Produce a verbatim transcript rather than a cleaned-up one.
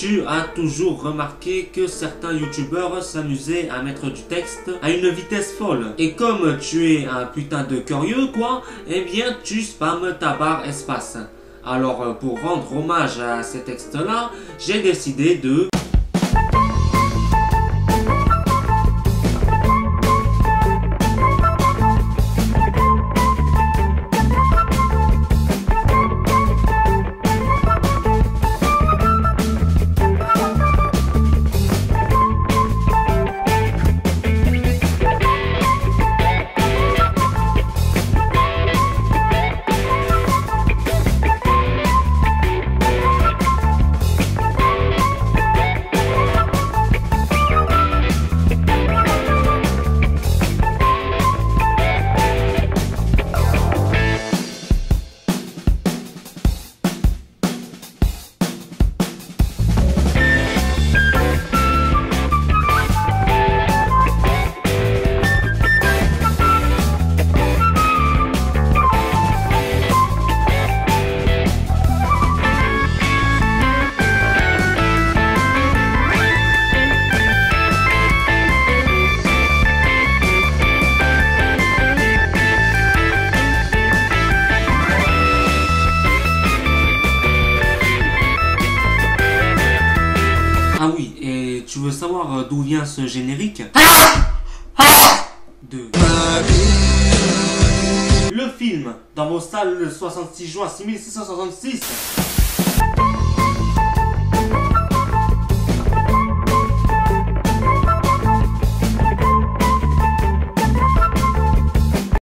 tu as toujours remarqué que certains youtubeurs s'amusaient à mettre du texte à une vitesse folle. Et comme tu es un putain de curieux quoi, eh bien tu spammes ta barre espace. Alors pour rendre hommage à ces textes là, j'ai décidé de... Ah oui, et tu veux savoir d'où vient ce générique? De... Le film, dans vos salles le soixante-six juin six mille six cent soixante-six.